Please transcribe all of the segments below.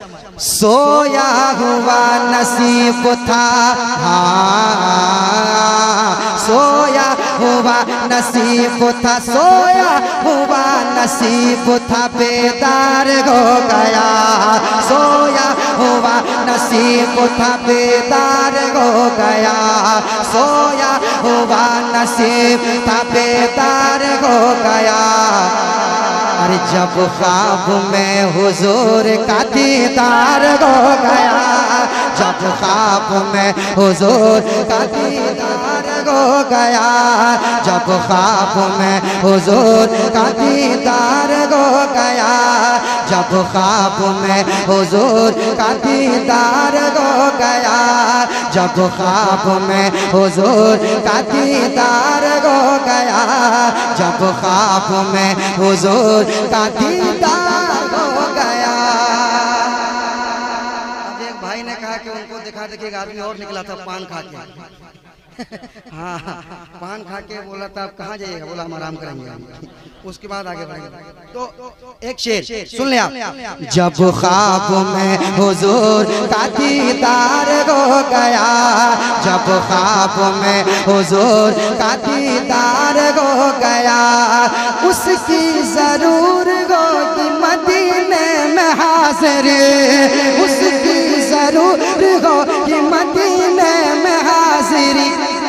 सोया हुआ नसीब था, हाँ सोया हुआ नसीब था, सोया हुआ नसीब था, बेदार हो गया। सोया हुआ नसीब था, बेदार हो गया। सोया हुआ नसीब था, बेदार हो गया। अरे जब ख्वाब में हुजूर का दीदार हो गया, जब ख्वाब में हुजूर का दीदार हो गया, जब ख्वाब में हुजूर का दीदार हो गया, जब ख्वाब में हुजूर का दीदार हो गया, जब ख्वाब में हुजूर का दीदार हो गया, जब ख्वाब में हुजूर का दीदार हो गया। अब एक भाई ने कहा कि उनको दिखा दे कि एक आदमी और निकला था पान खा के। हाँ पान खा के बोला था आप कहाँ जाइएगा, बोला हम आराम करेंगे। उसके बाद आगे बढ़ेंगे। तो एक शेर सुन ले आप। जब ख्वाब में हुजूर का दीदार हो गया, जब ख्वाब में हुजूर का दीदार हो गया, उसकी जरूर होगी मदीने में हाजिर, उसकी जरूर होगी मदीने में हाजिरी।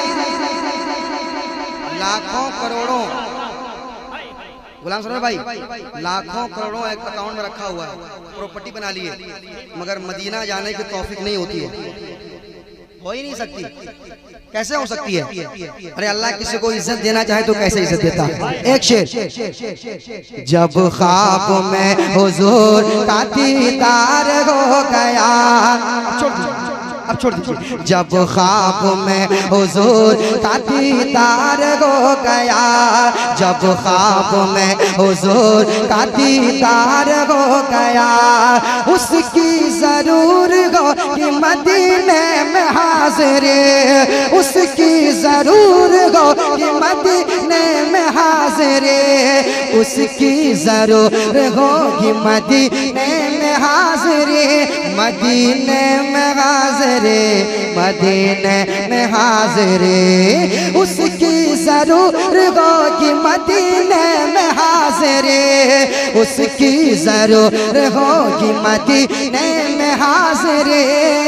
लाखों करोड़ों गुलाम सरोवर भाई, लाखों करोड़ों एक अकाउंट में रखा हुआ है, प्रॉपर्टी बना लिए, मगर मदीना जाने की तौफीक नहीं होती है, हो ही नहीं सकती। कैसे हो सकती है? अरे अल्लाह किसी को इज्जत देना चाहे तो कैसे इज्जत देता है। एक शेर। जब ख्वाब में हुजूर का दीदार हो गया, अब छोड़ दीजिए। जब ख्वाब में हुजूर का दीदार हो गया, जब ख्वाब में हुजूर का दीदार हो गया, उसकी जरूर होगी मदीने में हाजिरी, उसकी जरूर होगी मदीने में हाजिरी, उसकी जरूर होगी मदीने में हाजिरी, मदीने में हाजिरी, मदीने में हाजिरी, उसकी जरूर होगी मदीने में हाजिरी, उसकी जरूर होगी मदीने में हाजिरी,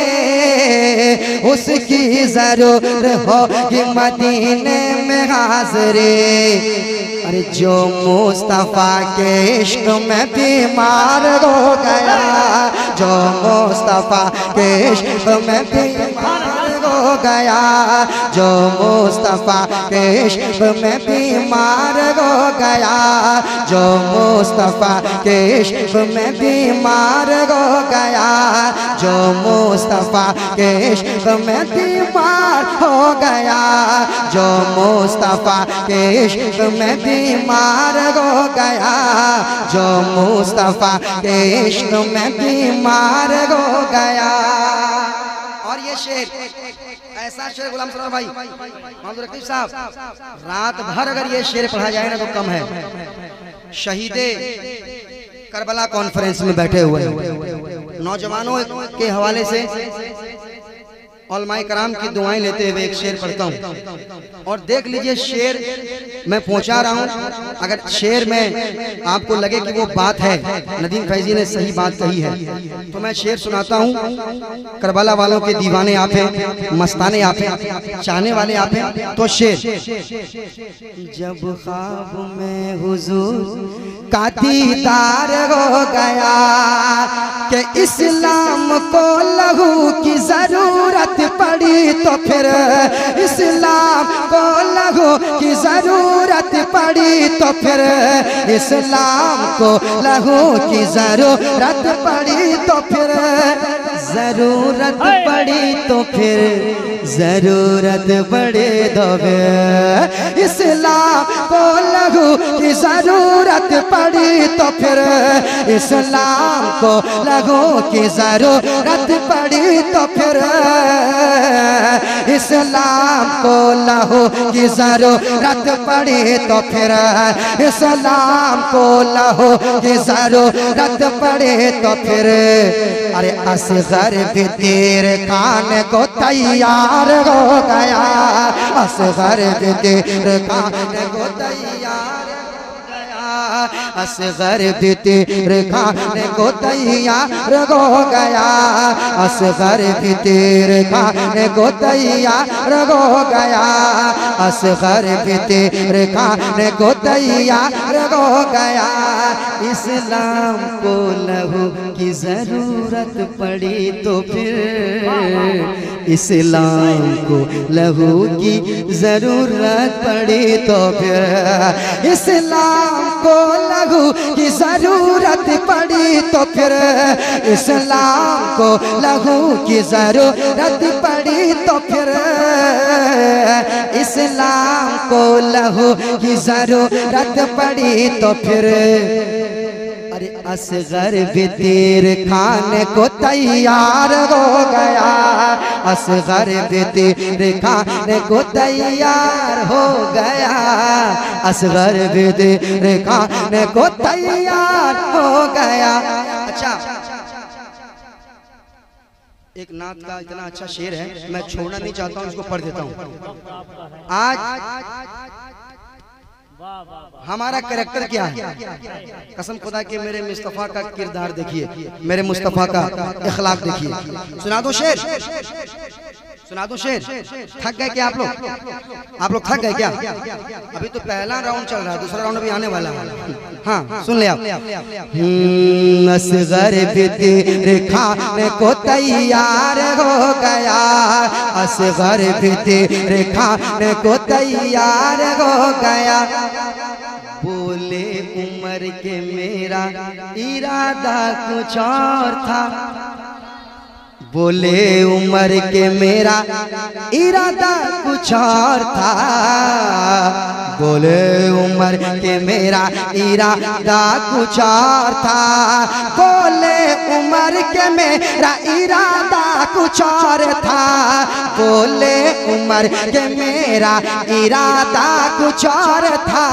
उसकी जरूर होगी मदीने में हाजिरी। अरे जो मुस्तफा के इश्क में बीमार हो गया, जो मुस्तफा के इश्क में बीमार हो गया, जो मुस्तफा के इश्क में बीमार हो गया, जो मुस्तफा के इश्क में बीमार हो गया, जो मुस्तफा के इश्क में बीमार हो गया, जो मुस्तफा के इश्क में बीमार हो गया, जो मुस्तफा के इश्क में बीमार हो गया। और ये शेर, ऐसा शेर गुलाम सरोवर भाई, मोहम्मद रकीब साहब, रात भर अगर ये शेर पढ़ा जाए ना तो कम है। शहीदे करबला कॉन्फ्रेंस में बैठे हुए नौजवानों के हवाले से उलमाए कराम की दुआएं लेते हुए एक शेर पढ़ता हूँ, और देख लीजिए शेर मैं पहुंचा रहा हूँ, अगर शेर में आपको लगे कि वो बात है, नदीम फैजी ने सही बात कही है, तो मैं शेर सुनाता हूँ। करबला वालों के दीवाने आप हैं, मस्ताने आप हैं, चाहने वाले आप हैं, तो शेर। जब ख्वाब में हुजूर का दीदार हो गया कि इस्लाम को लहू की जरूरत पड़ी, तो फिर इस्लाम को लहू की जरूरत पड़ी, तो फिर इस्लाम को लहू की जरूरत पड़ी, तो फिर जरूरत पड़ी, तो तो फिर जरूरत पड़े तो फिर इस्लाम को लहू की जरूरत पड़ी तो फिर इस्लाम को लहू की जरूरत पड़ी तो फिर इस्लाम को लहू की जरूरत पड़ी तो फिर इस्लाम को लहू की जरूरत पड़े तो फिर अरे असगर भी तेरे खाने को तैयार हो गया, असगर भी तेरे खाने को तैयार हो गया, असगर भी तेरे खाने को तैयार हो गया, असगर भी तेरे खाने को तैयार हो गया, असगर भी तेरे खाने को तैयार हो गया। इस्लाम को लहू की जरूरत पड़ी तो फिर इस्लाम को लहू की जरूरत पड़ी तो फिर इस्लाम को लहू की जरूरत पड़ी तो फिर इस्लाम को लहू की जरूरत पड़ी तो फिर इस्लाम को लहू की जरूरत पड़ी तो फिर अरे असगर भी तेरे खाने को तैयार हो गया, असगर भी तेरे खाने को तैयार हो गया, असगर भी तेरे खाने को तैयार हो गया। अच्छा, एक नात का इतना अच्छा शेर है, मैं छोड़ना नहीं चाहता हूँ, इसको पढ़ देता हूँ। आज हमारा कैरेक्टर क्या है, कसम खुदा के मेरे मुस्तफ़ा का किरदार देखिए, मेरे मुस्तफ़ा का इखलाक देखिए। सुना दो शेर, सुना दो शेर। थक गए क्या आप लोग थक गए क्या? अभी तो पहला राउंड चल रहा है, दूसरा राउंड अभी आने वाला है। हाँ सुन ले आप। असगर भी तेरे खाने को तैयार हो गया, असगर भी तेरे खाने को तैयार हो गया। बोले उमर के मेरा इरादा कुछ और था, बोले उमर के मेरा इरादा कुछ और था, बोले उमर के मेरा इरादा कुछ और था, बोले उमर के मेरा इरादा कुछ और था, बोले उमर के मेरा इरादा कुछ और था,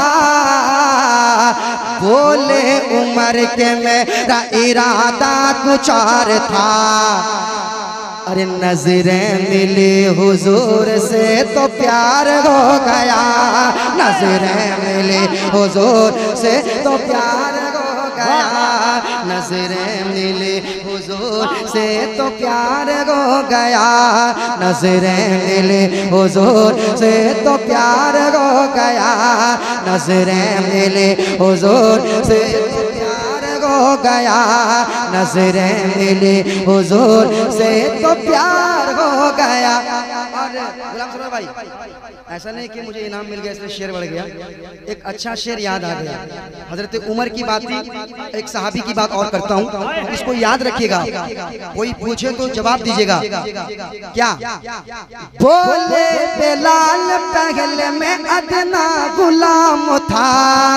बोले उमर के मेरा इरादा कुछ और था। अरे नजरें मिली हुजूर से तो प्यार हो गया, नजरें मिली हुजूर से तो प्यार हो गया, नजरें मिली हुजूर से तो प्यार हो गया, नजरें मिली हुजूर से तो प्यार हो गया, नजरें मिली हुजूर से हो गया, नजरें मिली हुजूर से तो प्यार हो गया। और गुलाम सरोवर भाई, ऐसा नहीं कि मुझे इनाम मिल गया इसलिए शेर बढ़ गया, एक अच्छा शेर याद आ गया। हजरत उमर की बात थी, एक सहाबी की बात और करता हूँ, इसको याद रखिएगा, कोई पूछे तो जवाब दीजिएगा। क्या बोले बिलाल पहले में अदना गुलाम था,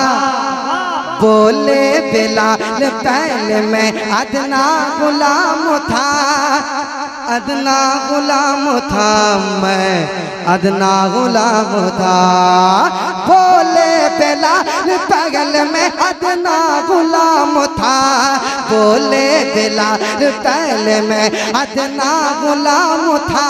बोले बिलाल पहले में अदना गुलाम था, अदना गुलाम था, मैं अदना गुलाम था, बोले बिलाल पहले में अदना गुलाम था, बोले बिलाल पहले में अदना गुलाम था,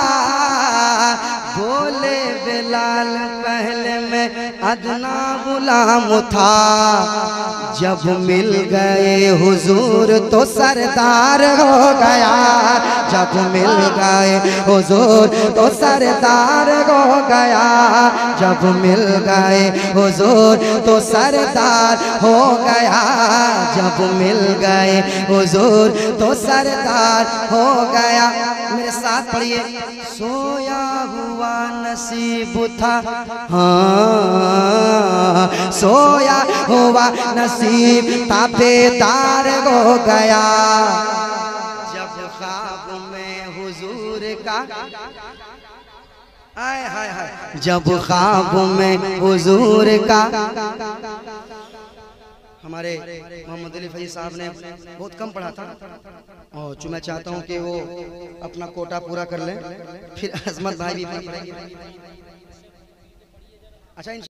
बोले बिलाल पहले में अदना गुलाम था, जब मिल गए हुजूर तो सरदार हो गया, जब मिल गए हुजूर तो सरदार हो गया, जब मिल गए हुजूर तो सरदार हो गया, जब मिल गए हुजूर तो सरदार हो गया। मेरे साथ पढ़िए, सोया हुआ नसीब था, हाँ सोया हुआ नसीब था बेदार हो गया, जब ख्वाब में हुजूर आय हाय हाय जब ख्वाब में हुजूर का, हमारे मोहम्मद अली फैज़ साहब ने बहुत कम पढ़ा था और जो मैं चाहता हूँ कि वो अपना कोटा पूरा कर लें, फिर अजमत भाई भी पढ़ेंगे। अच्छा